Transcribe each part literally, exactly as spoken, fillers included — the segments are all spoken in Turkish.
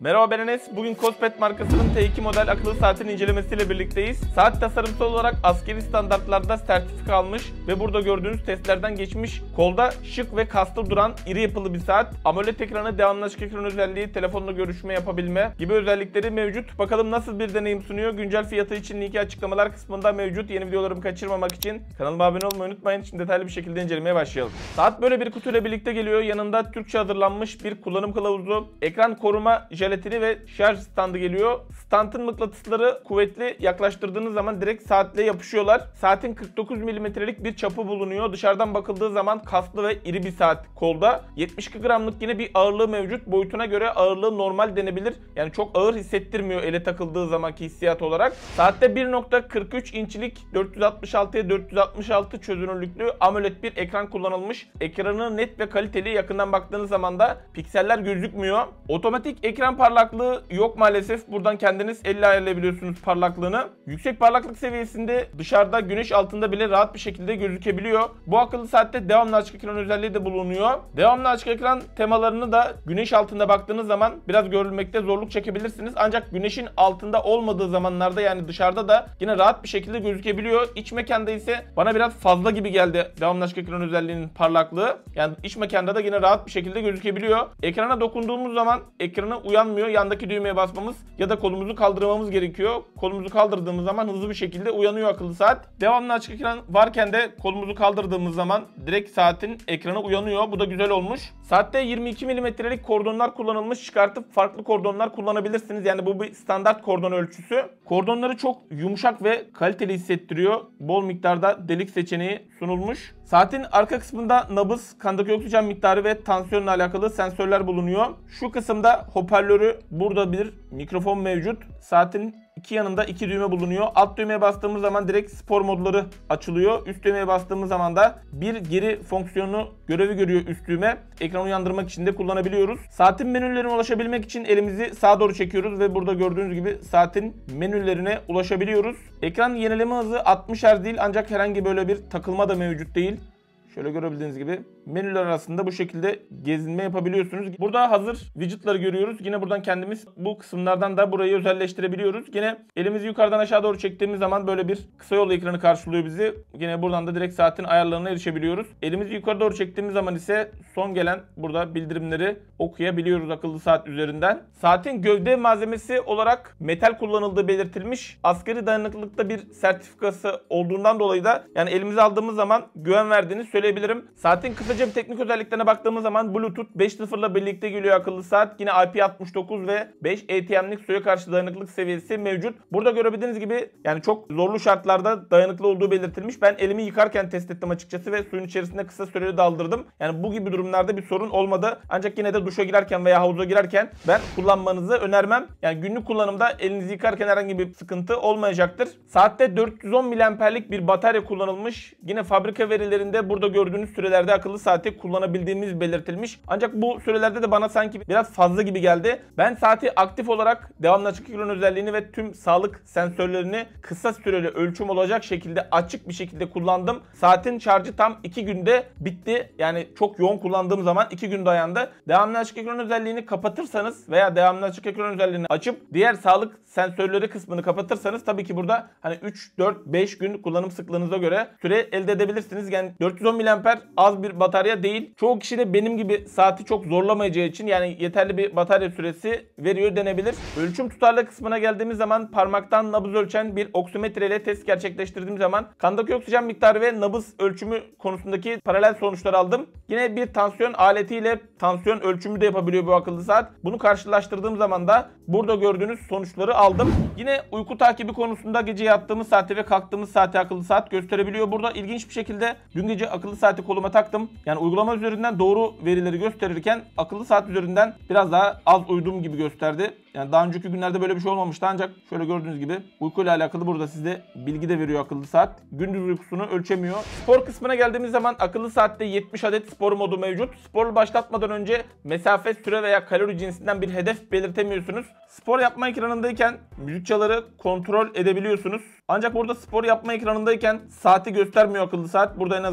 Merhaba, ben Enes. Bugün Kospet markasının T iki model akıllı saatin incelemesiyle birlikteyiz. Saat tasarımsal olarak askeri standartlarda sertifika almış ve burada gördüğünüz testlerden geçmiş. Kolda şık ve kaslı duran iri yapılı bir saat. AMOLED ekranı, devamlı açık ekran özelliği, telefonla görüşme yapabilme gibi özellikleri mevcut. Bakalım nasıl bir deneyim sunuyor. Güncel fiyatı için linki açıklamalar kısmında mevcut. Yeni videolarımı kaçırmamak için kanalıma abone olmayı unutmayın. Şimdi detaylı bir şekilde incelemeye başlayalım. Saat böyle bir kutuyla birlikte geliyor. Yanında Türkçe hazırlanmış bir kullanım kılavuzu, ekran koruma jelatini ve şarj standı geliyor. Standın mıknatısları kuvvetli, yaklaştırdığınız zaman direkt saatle yapışıyorlar. Saatin kırk dokuz milimetrelik bir çapı bulunuyor. Dışarıdan bakıldığı zaman kaslı ve iri bir saat kolda. yetmiş iki gramlık yine bir ağırlığı mevcut. Boyutuna göre ağırlığı normal denebilir. Yani çok ağır hissettirmiyor ele takıldığı zamanki hissiyat olarak. Saatte bir nokta kırk üç inçlik dört yüz altmış altıya dört yüz altmış altı çözünürlüklü AMOLED bir ekran kullanılmış. Ekranı net ve kaliteli, yakından baktığınız zaman da pikseller gözükmüyor. Otomatik ekran parlaklığı yok maalesef. Buradan kendiniz elle ayarlayabiliyorsunuz parlaklığını. Yüksek parlaklık seviyesinde dışarıda güneş altında bile rahat bir şekilde gözükebiliyor. Bu akıllı saatte devamlı açık ekran özelliği de bulunuyor. Devamlı açık ekran temalarını da güneş altında baktığınız zaman biraz görülmekte zorluk çekebilirsiniz. Ancak güneşin altında olmadığı zamanlarda, yani dışarıda da yine rahat bir şekilde gözükebiliyor. İç mekanda ise bana biraz fazla gibi geldi devamlı açık ekran özelliğinin parlaklığı. Yani iç mekanda da yine rahat bir şekilde gözükebiliyor. Ekrana dokunduğumuz zaman ekranı uyanmıyor. Yandaki düğmeye basmamız ya da kolumuzu kaldırmamız gerekiyor. Kolumuzu kaldırdığımız zaman hızlı bir şekilde uyanıyor akıllı saat. Devamlı açık ekran varken de kolumuzu kaldırdığımız zaman direkt saatin ekranı uyanıyor. Bu da güzel olmuş. Saatte yirmi iki milimetrelik kordonlar kullanılmış. Çıkartıp farklı kordonlar kullanabilirsiniz. Yani bu bir standart kordon ölçüsü. Kordonları çok yumuşak ve kaliteli hissettiriyor. Bol miktarda delik seçeneği sunulmuş. Saatin arka kısmında nabız, kandaki oksijen miktarı ve tansiyonla alakalı sensörler bulunuyor. Şu kısımda hoparlörü, burada bir mikrofon mevcut. Saatin iki yanında iki düğme bulunuyor. Alt düğmeye bastığımız zaman direkt spor modları açılıyor. Üst düğmeye bastığımız zaman da bir geri fonksiyonu görevi görüyor üst düğme. Ekranı uyandırmak için de kullanabiliyoruz. Saatin menülerine ulaşabilmek için elimizi sağa doğru çekiyoruz ve burada gördüğünüz gibi saatin menülerine ulaşabiliyoruz. Ekran yenileme hızı altmış hertz değil, ancak herhangi böyle bir takılma da mevcut değil. Şöyle görebildiğiniz gibi menüler arasında bu şekilde gezinme yapabiliyorsunuz. Burada hazır widgetları görüyoruz. Yine buradan kendimiz bu kısımlardan da burayı özelleştirebiliyoruz. Yine elimizi yukarıdan aşağı doğru çektiğimiz zaman böyle bir kısa yol ekranı karşılıyor bizi. Yine buradan da direkt saatin ayarlarına erişebiliyoruz. Elimizi yukarı doğru çektiğimiz zaman ise son gelen burada bildirimleri okuyabiliyoruz akıllı saat üzerinden. Saatin gövde malzemesi olarak metal kullanıldığı belirtilmiş. Asgari dayanıklılıkta bir sertifikası olduğundan dolayı da yani elimize aldığımız zaman güven verdiğini söyleyebilirim. Saatin kısaca bir teknik özelliklerine baktığımız zaman Bluetooth beş nokta sıfır ile birlikte geliyor akıllı saat. Yine I P altmış dokuz ve beş A T M'lik suya karşı dayanıklılık seviyesi mevcut. Burada görebildiğiniz gibi yani çok zorlu şartlarda dayanıklı olduğu belirtilmiş. Ben elimi yıkarken test ettim açıkçası ve suyun içerisinde kısa süreli daldırdım. Yani bu gibi durumlarda bir sorun olmadı. Ancak yine de duşa girerken veya havuza girerken ben kullanmanızı önermem. Yani günlük kullanımda elinizi yıkarken herhangi bir sıkıntı olmayacaktır. Saatte dört yüz on miliamperlik bir batarya kullanılmış. Yine fabrika verilerinde burada gördüğünüz sürelerde akıllı saati kullanabildiğimiz belirtilmiş. Ancak bu sürelerde de bana sanki biraz fazla gibi geldi. Ben saati aktif olarak devamlı açık ekran özelliğini ve tüm sağlık sensörlerini kısa süreli ölçüm olacak şekilde açık bir şekilde kullandım. Saatin şarjı tam iki günde bitti. Yani çok yoğun kullandığım zaman iki gün dayandı. Devamlı açık ekran özelliğini kapatırsanız veya devamlı açık ekran özelliğini açıp diğer sağlık sensörleri kısmını kapatırsanız tabii ki burada hani üç dört beş gün kullanım sıklığınıza göre süre elde edebilirsiniz. Yani dört yüz on miliamper az bir batarya değil. Çoğu kişi de benim gibi saati çok zorlamayacağı için yani yeterli bir batarya süresi veriyor denebilir. Ölçüm tutarlı kısmına geldiğimiz zaman parmaktan nabız ölçen bir oksimetre ile test gerçekleştirdiğim zaman kandaki oksijen miktarı ve nabız ölçümü konusundaki paralel sonuçlar aldım. Yine bir tansiyon aletiyle tansiyon ölçümü de yapabiliyor bu akıllı saat. Bunu karşılaştırdığım zaman da burada gördüğünüz sonuçları aldım. Yine uyku takibi konusunda gece yattığımız saati ve kalktığımız saati akıllı saat gösterebiliyor. Burada ilginç bir şekilde dün gece akıllı saati koluma taktım. Yani uygulama üzerinden doğru verileri gösterirken akıllı saat üzerinden biraz daha az uyuduğum gibi gösterdi. Yani daha önceki günlerde böyle bir şey olmamıştı, ancak şöyle gördüğünüz gibi uykuyla alakalı burada size bilgi de veriyor akıllı saat. Gündüz uykusunu ölçemiyor. Spor kısmına geldiğimiz zaman akıllı saatte yetmiş adet spor modu mevcut. Sporu başlatmadan önce mesafe, süre veya kalori cinsinden bir hedef belirtemiyorsunuz. Spor yapma ekranındayken müzik çaları kontrol edebiliyorsunuz. Ancak burada spor yapma ekranındayken saati göstermiyor akıllı saat. Burada en azından şöyle kenara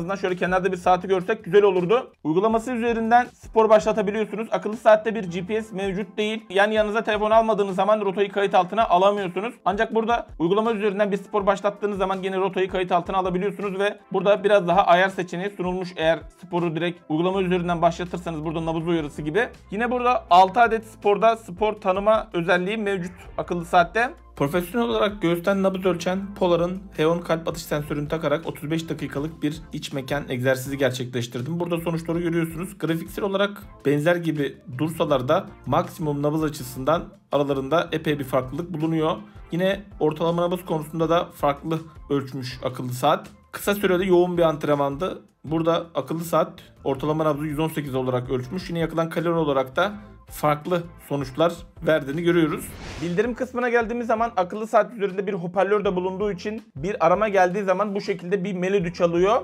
geçenlerde bir saati görsek güzel olurdu. Uygulaması üzerinden spor başlatabiliyorsunuz. Akıllı saatte bir G P S mevcut değil. Yani yanınıza telefon almadığınız zaman rotayı kayıt altına alamıyorsunuz. Ancak burada uygulama üzerinden bir spor başlattığınız zaman yine rotayı kayıt altına alabiliyorsunuz ve burada biraz daha ayar seçeneği sunulmuş eğer sporu direkt uygulama üzerinden başlatırsanız, burada nabız uyarısı gibi. Yine burada altı adet sporda spor tanıma özelliği mevcut akıllı saatte. Profesyonel olarak göğüsten nabız ölçen Polar'ın H on kalp atış sensörünü takarak otuz beş dakikalık bir iç mekan egzersizi gerçekleştirdim. Burada sonuçları görüyorsunuz. Grafiksel olarak benzer gibi dursalar da maksimum nabız açısından aralarında epey bir farklılık bulunuyor. Yine ortalama nabız konusunda da farklı ölçmüş akıllı saat. Kısa süreli yoğun bir antrenmandı. Burada akıllı saat ortalama nabzı yüz on sekiz olarak ölçmüş. Yine yakılan kalori olarak da farklı sonuçlar verdiğini görüyoruz. Bildirim kısmına geldiğimiz zaman akıllı saat üzerinde bir hoparlör de bulunduğu için bir arama geldiği zaman bu şekilde bir melodi çalıyor.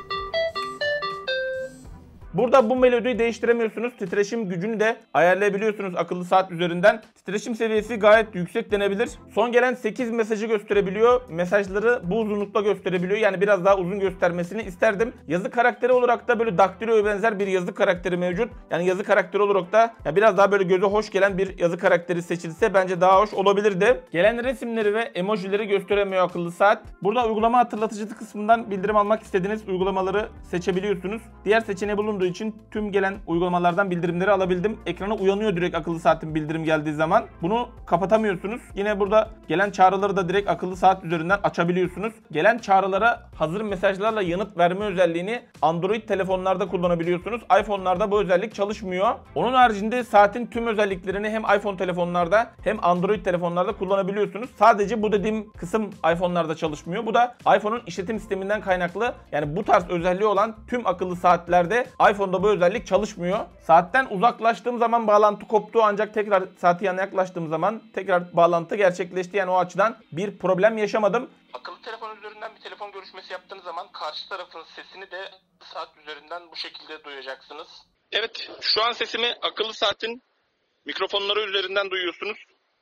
Burada bu melodiyi değiştiremiyorsunuz. Titreşim gücünü de ayarlayabiliyorsunuz akıllı saat üzerinden. Titreşim seviyesi gayet yüksek denebilir. Son gelen sekiz mesajı gösterebiliyor. Mesajları bu uzunlukta gösterebiliyor. Yani biraz daha uzun göstermesini isterdim. Yazı karakteri olarak da böyle daktiloya benzer bir yazı karakteri mevcut. Yani yazı karakteri olarak da ya biraz daha böyle göze hoş gelen bir yazı karakteri seçilse bence daha hoş olabilirdi. Gelen resimleri ve emojileri gösteremiyor akıllı saat. Burada uygulama hatırlatıcısı kısmından bildirim almak istediğiniz uygulamaları seçebiliyorsunuz. Diğer seçeneği bulunduğu için tüm gelen uygulamalardan bildirimleri alabildim. Ekrana uyanıyor direkt akıllı saatin bildirim geldiği zaman. Bunu kapatamıyorsunuz. Yine burada gelen çağrıları da direkt akıllı saat üzerinden açabiliyorsunuz. Gelen çağrılara hazır mesajlarla yanıt verme özelliğini Android telefonlarda kullanabiliyorsunuz. iPhone'larda bu özellik çalışmıyor. Onun haricinde saatin tüm özelliklerini hem iPhone telefonlarda hem Android telefonlarda kullanabiliyorsunuz. Sadece bu dediğim kısım iPhone'larda çalışmıyor. Bu da iPhone'un işletim sisteminden kaynaklı. Yani bu tarz özelliği olan tüm akıllı saatlerde iPhone'da bu özellik çalışmıyor. Saatten uzaklaştığım zaman bağlantı koptu ancak tekrar saati yanına yaklaştığım zaman tekrar bağlantı gerçekleşti. Yani o açıdan bir problem yaşamadım. Akıllı telefon üzerinden bir telefon görüşmesi yaptığınız zaman karşı tarafın sesini de saat üzerinden bu şekilde duyacaksınız. Evet, şu an sesimi akıllı saatin mikrofonları üzerinden duyuyorsunuz.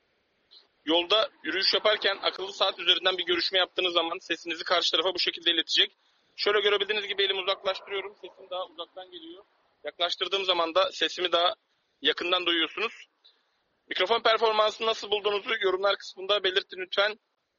Yolda yürüyüş yaparken akıllı saat üzerinden bir görüşme yaptığınız zaman sesinizi karşı tarafa bu şekilde iletecek. Şöyle görebildiğiniz gibi elimi uzaklaştırıyorum. Sesim daha uzaktan geliyor. Yaklaştırdığım zaman da sesimi daha yakından duyuyorsunuz. Mikrofon performansını nasıl bulduğunuzu yorumlar kısmında belirtin lütfen.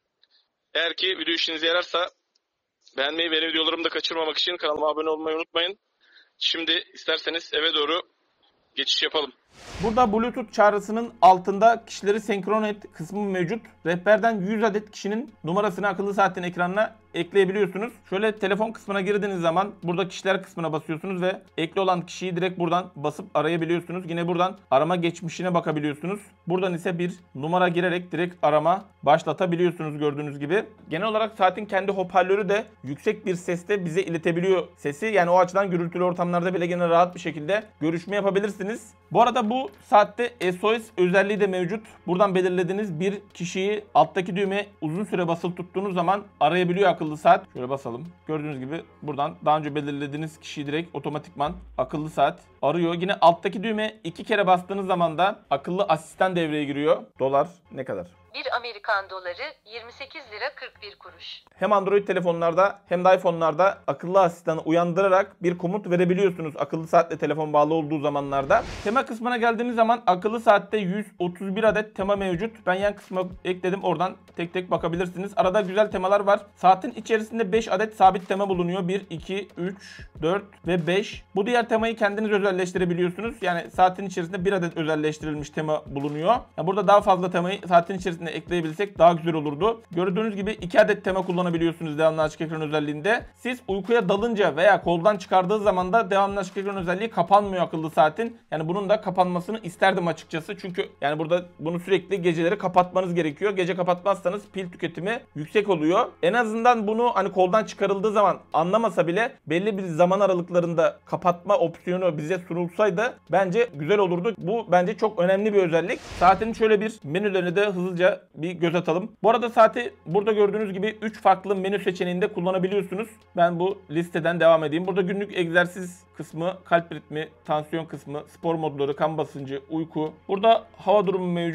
Eğer ki video işinize yararsa beğenmeyi ve yeni videolarımı da kaçırmamak için kanalıma abone olmayı unutmayın. Şimdi isterseniz eve doğru geçiş yapalım. Burada Bluetooth çağrısının altında kişileri senkron et kısmı mevcut. Rehberden yüz adet kişinin numarasını akıllı saatin ekranına ekleyebiliyorsunuz. Şöyle telefon kısmına girdiğiniz zaman burada kişiler kısmına basıyorsunuz ve ekli olan kişiyi direkt buradan basıp arayabiliyorsunuz. Yine buradan arama geçmişine bakabiliyorsunuz. Buradan ise bir numara girerek direkt arama başlatabiliyorsunuz gördüğünüz gibi. Genel olarak saatin kendi hoparlörü de yüksek bir sesle bize iletebiliyor sesi. Yani o açıdan gürültülü ortamlarda bile gene rahat bir şekilde görüşme yapabilirsiniz. Bu arada bu saatte S O S özelliği de mevcut. Buradan belirlediğiniz bir kişiyi alttaki düğmeye uzun süre basılı tuttuğunuz zaman arayabiliyor akıllı saat. Şöyle basalım. Gördüğünüz gibi buradan daha önce belirlediğiniz kişiyi direkt otomatikman akıllı saat arıyor. Yine alttaki düğmeye iki kere bastığınız zaman da akıllı asistan devreye giriyor. Dolar ne kadar? bir Amerikan doları yirmi sekiz lira kırk bir kuruş. Hem Android telefonlarda hem de iPhone'larda akıllı asistanı uyandırarak bir komut verebiliyorsunuz akıllı saatle telefon bağlı olduğu zamanlarda. Tema kısmına geldiğimiz zaman akıllı saatte yüz otuz bir adet tema mevcut. Ben yan kısma ekledim, oradan tek tek bakabilirsiniz. Arada güzel temalar var. Saatin içerisinde beş adet sabit tema bulunuyor. bir, iki, üç, dört ve beş. Bu diğer temayı kendiniz özelleştirebiliyorsunuz. Yani saatin içerisinde bir adet özelleştirilmiş tema bulunuyor. Yani burada daha fazla temayı saatin içerisinde ekleyebilsek daha güzel olurdu. Gördüğünüz gibi iki adet tema kullanabiliyorsunuz devamlı açık ekran özelliğinde. Siz uykuya dalınca veya koldan çıkardığı zaman da devamlı açık ekran özelliği kapanmıyor akıllı saatin. Yani bunun da kapanmasını isterdim açıkçası. Çünkü yani burada bunu sürekli geceleri kapatmanız gerekiyor. Gece kapatmazsanız pil tüketimi yüksek oluyor. En azından bunu hani koldan çıkarıldığı zaman anlamasa bile belli bir zaman aralıklarında kapatma opsiyonu bize sunulsaydı bence güzel olurdu. Bu bence çok önemli bir özellik. Saatin şöyle bir menülerini de hızlıca bir göz atalım. Bu arada saati burada gördüğünüz gibi üç farklı menü seçeneğinde kullanabiliyorsunuz. Ben bu listeden devam edeyim. Burada günlük egzersiz kısmı, kalp ritmi, tansiyon kısmı, spor modları, kan basıncı, uyku. Burada hava durumu mevcut.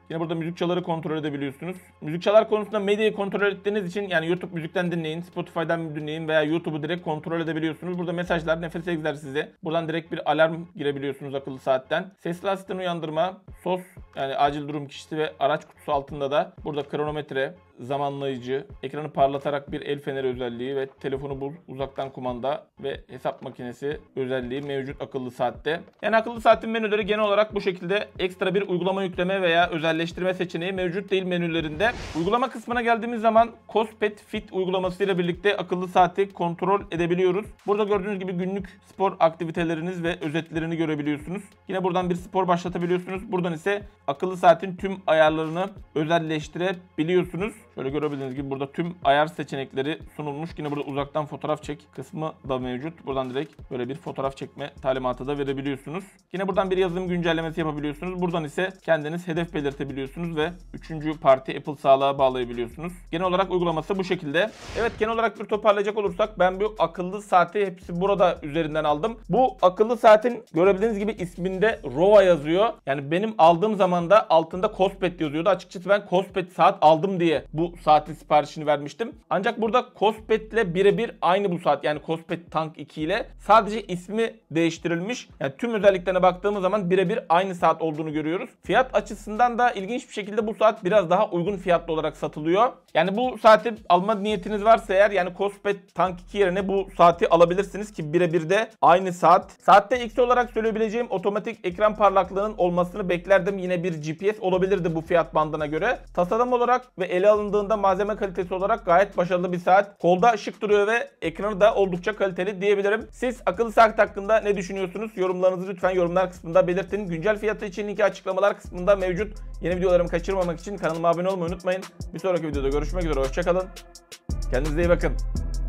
Yine burada müzik çaları kontrol edebiliyorsunuz. Müzik çalar konusunda medyayı kontrol ettiğiniz için yani YouTube müzikten dinleyin, Spotify'dan dinleyin veya YouTube'u direkt kontrol edebiliyorsunuz. Burada mesajlar, nefes egzersizi. Buradan direkt bir alarm girebiliyorsunuz akıllı saatten. Sesli asistan uyandırma, S O S yani acil durum kişisi ve araç kutusu altında da burada kronometre, zamanlayıcı, ekranı parlatarak bir el feneri özelliği ve telefonu bul, uzaktan kumanda ve hesap makinesi özelliği mevcut akıllı saatte. Yani akıllı saatin menüleri genel olarak bu şekilde. Ekstra bir uygulama yükleme veya özelleştirme seçeneği mevcut değil menülerinde. Uygulama kısmına geldiğimiz zaman Cospet Fit uygulamasıyla birlikte akıllı saati kontrol edebiliyoruz. Burada gördüğünüz gibi günlük spor aktiviteleriniz ve özetlerini görebiliyorsunuz. Yine buradan bir spor başlatabiliyorsunuz. Buradan ise akıllı saatin tüm ayarlarını özelleştirebiliyorsunuz. Şöyle görebildiğiniz gibi burada tüm ayar seçenekleri sunulmuş. Yine burada uzaktan fotoğraf çek kısmı da mevcut. Buradan direkt böyle bir fotoğraf çekme talimatı da verebiliyorsunuz. Yine buradan bir yazılım güncellemesi yapabiliyorsunuz. Buradan ise kendiniz hedef belirtebiliyorsunuz ve üçüncü parti Apple sağlığa bağlayabiliyorsunuz. Genel olarak uygulaması bu şekilde. Evet, genel olarak bir toparlayacak olursak ben bu akıllı saati hepsi burada üzerinden aldım. Bu akıllı saatin görebildiğiniz gibi isminde Rova yazıyor. Yani benim aldığım zaman da altında Cospet yazıyordu. Açıkçası ben Cospet saat aldım diye bu saatin siparişini vermiştim. Ancak burada Cospet ile birebir aynı bu saat. Yani Cospet Tank iki ile sadece ismi değiştirilmiş. Yani tüm özelliklerine baktığımız zaman birebir aynı saat olduğunu görüyoruz. Fiyat açısından da ilginç bir şekilde bu saat biraz daha uygun fiyatlı olarak satılıyor. Yani bu saati alma niyetiniz varsa eğer yani Cospet Tank iki yerine bu saati alabilirsiniz ki birebir de aynı saat. Saatte X olarak söyleyebileceğim otomatik ekran parlaklığının olmasını beklerdim. Yine bir G P S olabilirdi bu fiyat bandına göre. Tasarım olarak ve ele alındığında malzeme kalitesi olarak gayet başarılı bir saat. Kolda şık duruyor ve ekranı da oldukça kaliteli diyebilirim. Siz akıllı saat hakkında ne düşünüyorsunuz? Yorumlarınızı lütfen yorumlar kısmında belirtin. Güncel fiyatı için linki açıklamalar kısmında mevcut. Yeni videolarımı kaçırmamak için kanalıma abone olmayı unutmayın. Bir sonraki videoda görüşmek üzere. Hoşçakalın. Kendinize iyi bakın.